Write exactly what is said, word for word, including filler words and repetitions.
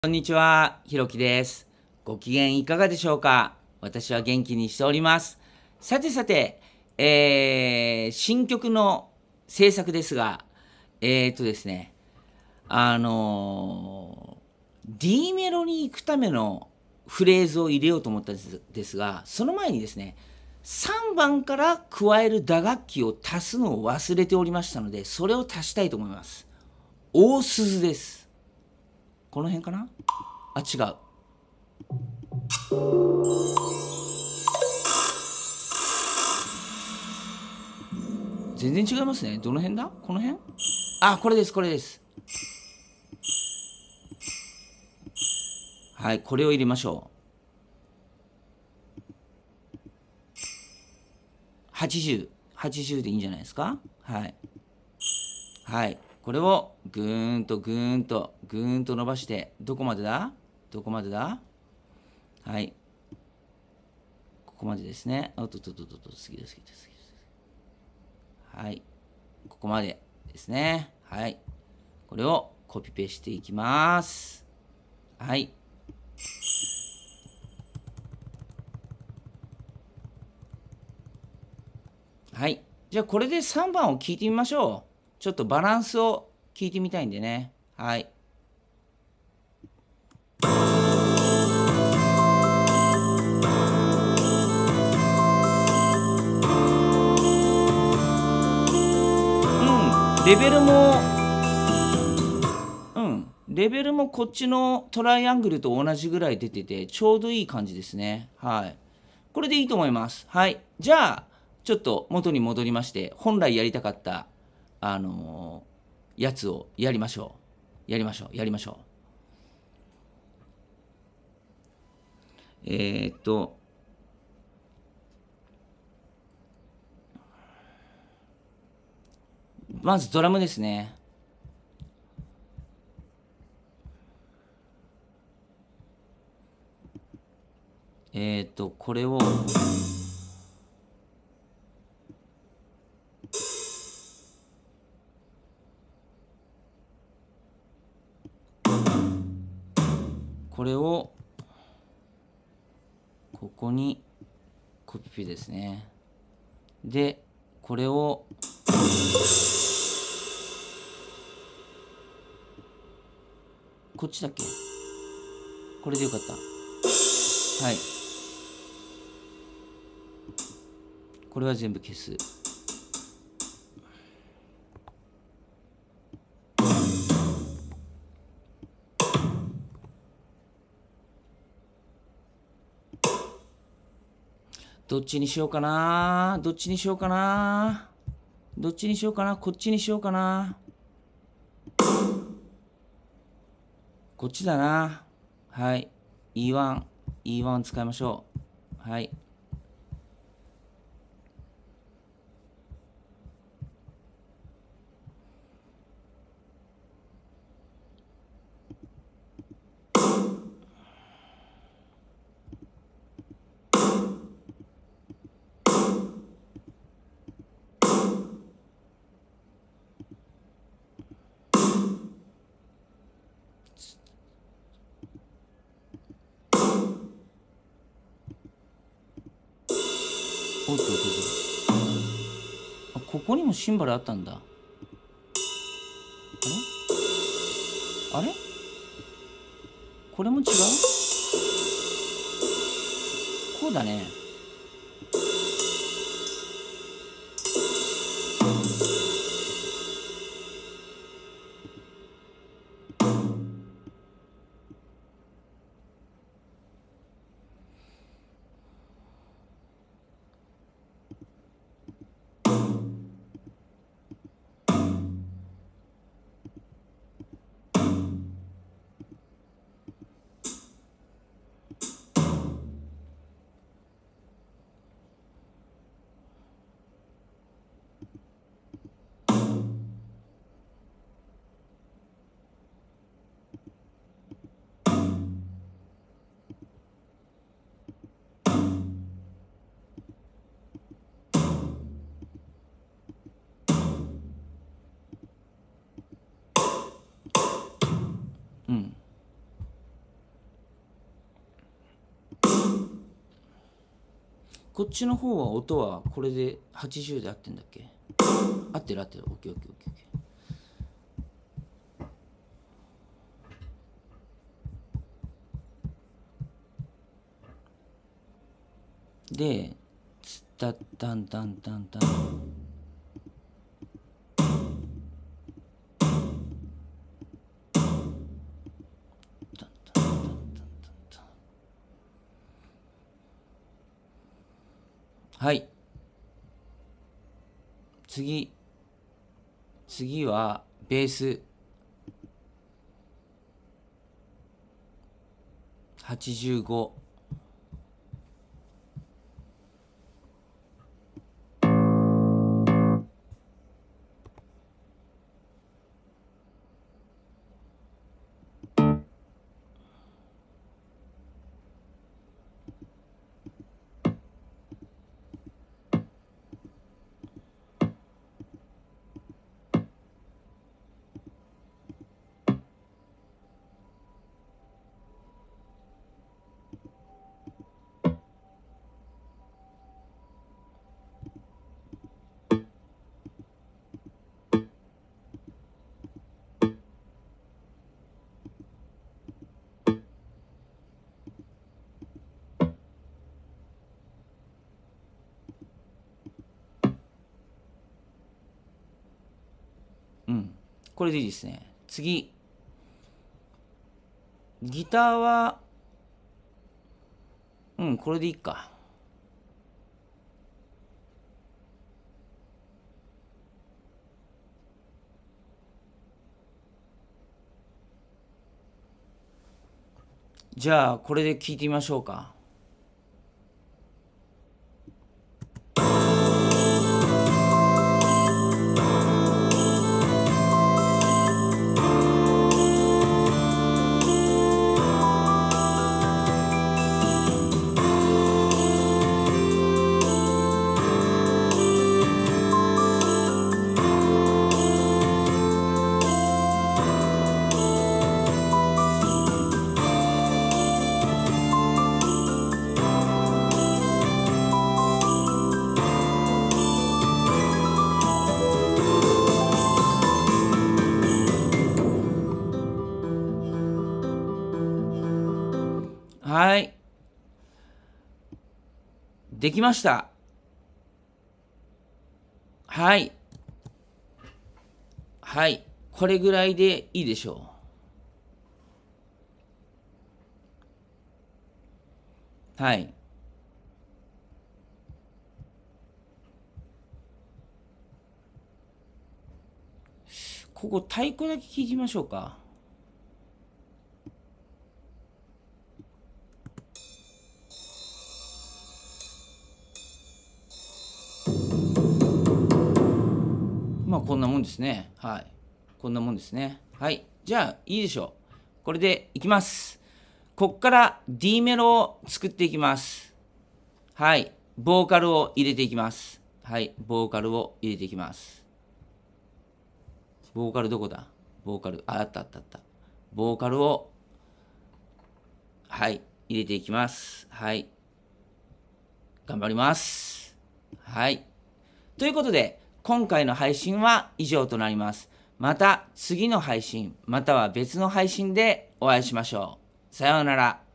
こんにちは、ひろきです。ご機嫌いかがでしょうか？私は元気にしております。さてさて、えー、新曲の制作ですが、えーっとですね、あのー、D メロに行くためのフレーズを入れようと思ったんですですが、その前にですね、さんばんから加える打楽器を足すのを忘れておりましたので、それを足したいと思います。大鈴です。この辺かな？あ、違う。全然違いますね。どの辺だ？この辺？あ、これです、これです。はい、これを入れましょう。はちじゅう。はちじゅうでいいんじゃないですか？はい。はい。これをぐーんとぐーんとぐーんと伸ばして、どこまでだ？どこまでだ？はい。ここまでですね。おっとっとっとっとっと、次です、次です、次です。はい。ここまでですね。はい。これをコピペしていきます。はい。はい。じゃあこれでさんばんを聞いてみましょう。ちょっとバランスを聞いてみたいんでね。はい。うん。レベルも、うん。レベルもこっちのトライアングルと同じぐらい出てて、ちょうどいい感じですね。はい。これでいいと思います。はい。じゃあ、ちょっと元に戻りまして、本来やりたかった、あのーやつをやりましょう。やりましょう。やりましょう。えー、っと、まずドラムですね。えー、っと、これを、これを、ここにコピペですね。で、これを、こっちだっけ？これでよかった。はい。これは全部消す。どっちにしようかな？どっちにしようかな？どっちにしようかな？こっちにしようかな？こっちだな。はい。イーワン。イーワン 使いましょう。はい。おっとっとっと。あ、ここにもシンバルあったんだ。あれあれこれも違う？こうだね。 こっちの方は音はこれではちじゅうで合ってんだっけ？合ってる合ってる。オッケーオッケーオッケーオッケー。で、つったったんたんたんたん。はい。次。次はベース。はちじゅうご。うん。これでいいですね。次。ギターは、うん、これでいいか。じゃあ、これで聞いてみましょうか。はい。できました。はい。はい。これぐらいでいいでしょう。はい。ここ太鼓だけ聞いてみましょうか。まあこんなもんですね。はい。こんなもんですね。はい。じゃあいいでしょう。これでいきます。こっから D メロを作っていきます。はい。ボーカルを入れていきます。はい。ボーカルを入れていきます。ボーカルどこだ？ボーカル。あ、あったあったあった。ボーカルを、はい。入れていきます。はい。頑張ります。はい。ということで、今回の配信は以上となります。また次の配信、または別の配信でお会いしましょう。さようなら。